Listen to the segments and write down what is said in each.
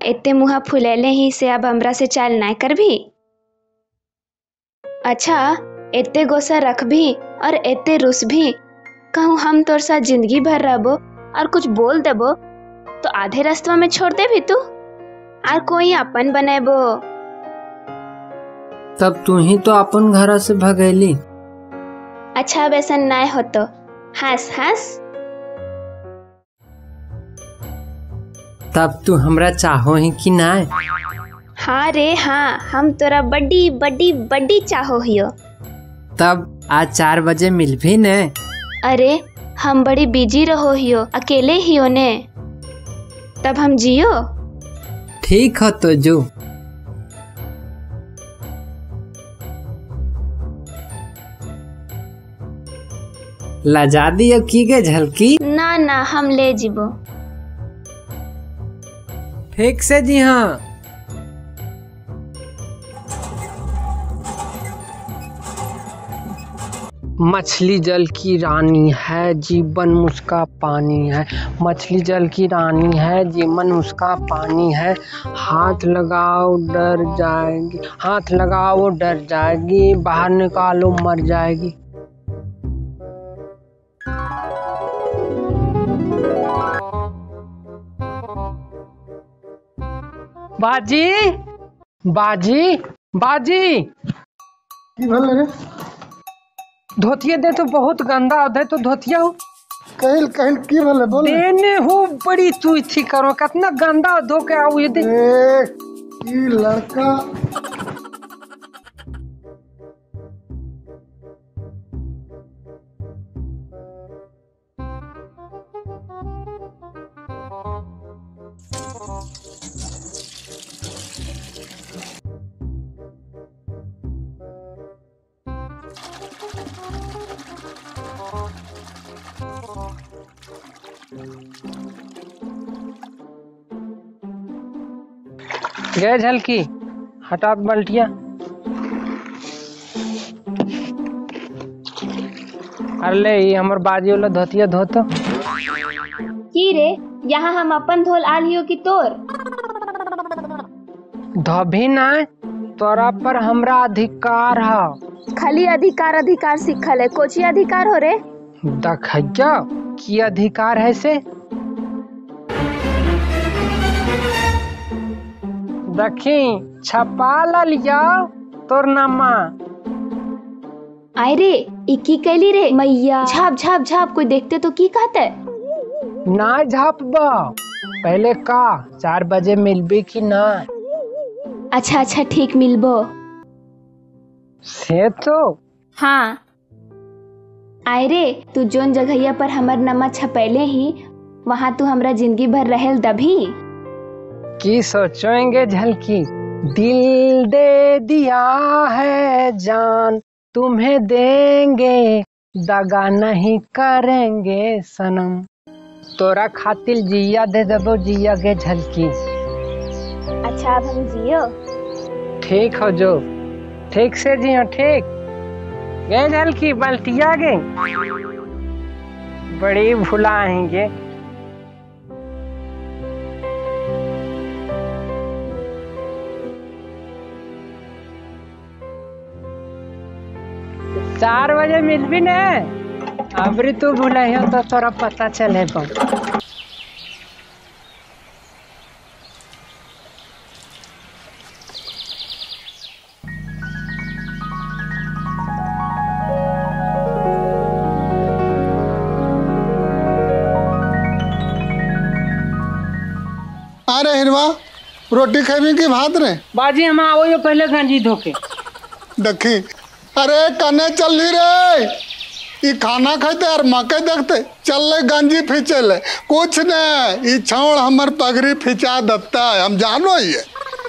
इतने मुहा फुलेले ही से अब हमरा से चाल ना कर भी। अच्छा इतने गोसा रख भी और इतने रुस भी कहूँ हम तोर साथ जिंदगी भर रहबो और कुछ बोल देबो तो आधे रास्ते में छोड़ दे भी तू और कोई अपन बनेबो। तब तू ही तो अपन घर से भगैली। अच्छा अब ऐसा ना हो तो हंस हंस। तब तू हमरा चाहो ही कि ना? हाँ रे हाँ, हम तोरा बड़ी बड़ी बड़ी चाहो हियो। तब आज 4 बजे मिल भी ने। अरे हम बड़ी बिजी रहो हियो, अकेले हियो ने। तब हम जियो। ठीक है तो जो। लजा दियो की गे झलकी। ना ना हम ले जीबो। ठीक से जी हाँ। मछली जल की रानी है, जीवन उसका पानी है। मछली जल की रानी है, जीवन उसका पानी है। हाथ लगाओ डर जाएगी, हाथ लगाओ डर जाएगी, बाहर निकालो मर जाएगी। बाजी बाजी बाजी की भले रे? धोतिया दे तो बहुत गंदा दे तो धोतिया हो। कहल कहल की भले बोल। देने हो बड़ी तू इथी करो कितना गंदा धो के आओ ये दे। ई लड़का गए झलकी हटा बल्टिया। अरे ये हमर बाजी वाला धोतिया धोतो की रे, यहाँ हम अपन धोल आल हियो की तोर? धोभी ना, तोरा पर हमरा अधिकार है। खाली अधिकार अधिकार सिखल है, कोची अधिकार हो रे? देखिया की अधिकार है से। देखी छपा लिया तोर नामा। आय रे इकी कैली रे मैया, झाप झाप झाप, कोई देखते तो की कहते? ना झापबा पहले का 4 बजे मिलबी कि ना? अच्छा अच्छा ठीक मिलबो से तो। हाँ आय रे, तू जोन जगहिया पर हमर नमा छपैले ही वहाँ तू हमरा जिंदगी भर रहेल दभी। की सोचेंगे झलकी, दिल दे दिया है जान तुम्हें देंगे, दगा नहीं करेंगे सनम। तोरा खातिर जिया दे देबो, जिया गे झलकी। अच्छा अब हम जियो। ठीक हो जो, ठीक से जियो ठीक। गे झलकी बल्टिया गे बड़ी भुलाएंगे। चार बजे मिलबी ने। अबरी तू भूलियो तो तोरा पता चले। अरे हिरवा रोटी खेबी की भात रे? बाजी हम आओ पहले गंजी धोके देखी। अरे कने चल रे, ये खाना खाते और मकई देखते चल ले गंजी फींचे ले। कुछ ने ये छौड़ हमर पगड़ी फिचा देता है, हम जानो ये।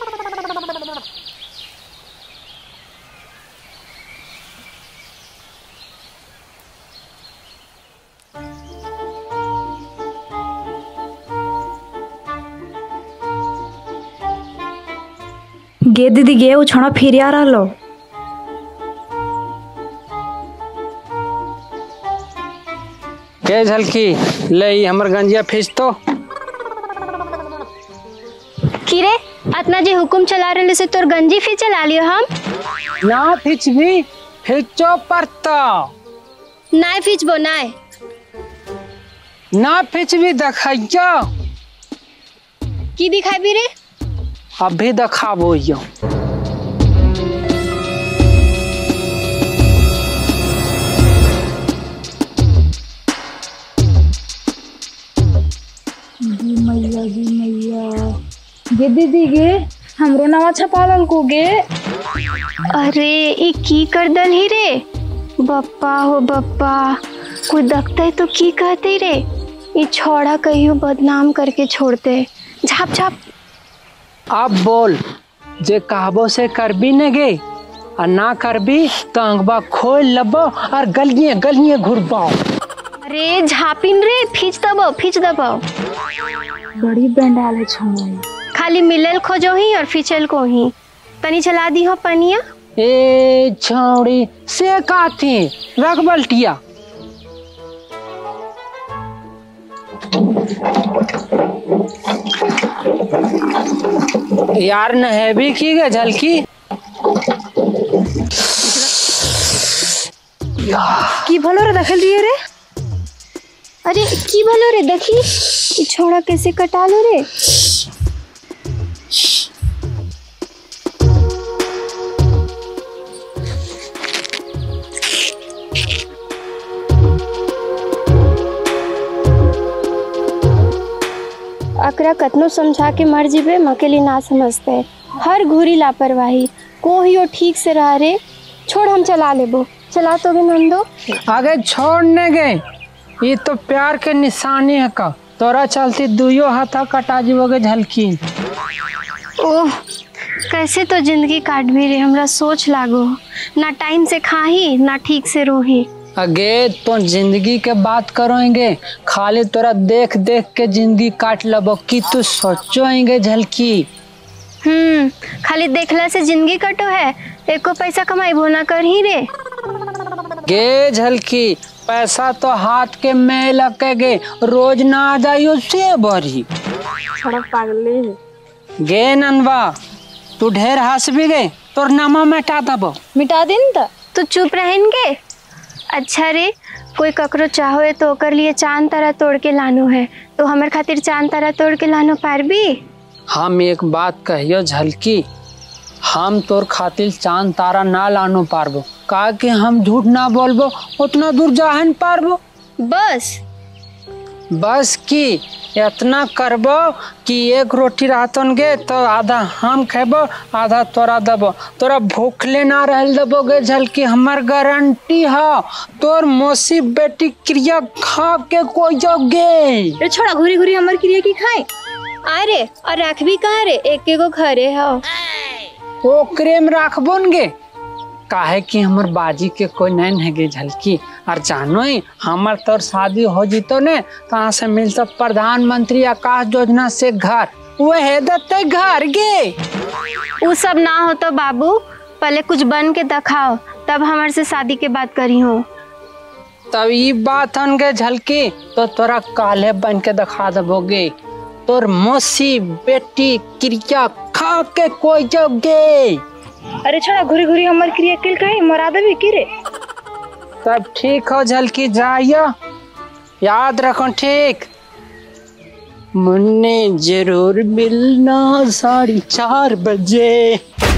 गे दीदी गे वो छणा फिर आ रहा लो। के झलकी ले हमर गंजिया फीस तो की रे अतना जे हुकुम चला रहे से तोर गंजी फिर चला लियो हम ना फिचबी फिचो पड़ता नाय फिचबो नाय ना फिचबी देखैया की दिखाई भी रे अभी देखाबो यो गे दीदी गे हमरो नवा छपालल को गे। अरे ये की कर दल ही रे बप्पा हो बप्पा कोई दखते तो की कहते रे ये छोड़ा कहियो बदनाम करके छोड़ते झाप झाप। अब बोल जे कहबो से करबी न गे और ना करबी तो अंगबा खोल लबो और गलिए गलिए घुरबाओ। अरे झापिन रे फीच दबाओ बड़ी बैंडाल है छौड़ा खाली मिलल खोजो ही और फिचल को ही तनी चला दी हो पनिया। ए छौड़ी से काथी रख बल्टिया यार नहेबी की गे झलकी की भलो रे दखल दिए रे। अरे की भलो रे देखी ये छोड़ा कैसे कटा लो रे। अकरा कतनो समझा के मर जीबे मकेली ना समझते हर घूरी लापरवाही को ही ठीक से रह रे छोड़ हम चला लेबो चला तो गे नंदो आगे छोड़ने गए ये तो प्यार के निशानी है का तोरा चलती दुयो हाथा कटा जीवोगे झलकी। ओह कैसे तो जिंदगी काट भी रे हमरा सोच लागो ना टाइम से खाही ना ठीक से रोही। अगे तो जिंदगी के बात करोगे खाली तोरा देख देख के जिंदगी काट लबो कि तू सोचोगे झलकी। खाली देखला से जिंदगी कटो है एको पैसा कमाई ना कर ही रे। गे झलकी पैसा तो हाथ के में लगे रोज ना आ जाइयो से बरी पागले गे ननवा तू ढेर हंस भी गए तोर नामा मिटा दबो मिटा दिन त तू चुप रहेंगे। अच्छा रे कोई ककरो चाहो तो ओकर लिए चांद तारा तोड़ के लानो है तो हमर खातिर चांद तारा तोड़ के लानो पारबी। हम एक बात कहियो झलकी हम तोर खातिर चांद तारा ना लानो पारबो का कि हम झूठ ना बोलबो उतना दूर जा न पारबो। बस की इतना करबो कि एक रोटी रहतन गे तो आधा हम खेबो आधा तोरा दबो तोरा भूखले ना रहल दबो गे झलकी हमर गारंटी है तोर मौसी बेटी क्रिया खा के कोई जोगे। रे छोड़ा घुरी घुरी हमर क्रिया की खाए अरे और रखबी कहाँ रे एक एगो घरे हो वो क्रेम राखबो न गे काहे कि हमर बाजी के कोई नहीं है गे झलकी और जानो ही हमर तोर शादी हो जीतो ने कहाँ से मिलता प्रधानमंत्री आवास योजना से घर वह देते घर गे। वो सब ना हो तो बाबू पहले कुछ बन के दिखाओ तब हमारे से शादी के बात करी हो। तब ये बात हन गे झलकी तो तोरा काले बन के दिखा दबोगे तोर मौसी बेटी क्रिया खा के कोई जोगे। अरे छोड़ा घुरी घुरी हमर क्रिया किल कहीं मरा देबी की रे। तब ठीक हो झलकी जाइयो याद रखो ठीक मुन्ने जरूर मिलना 4:30 बजे।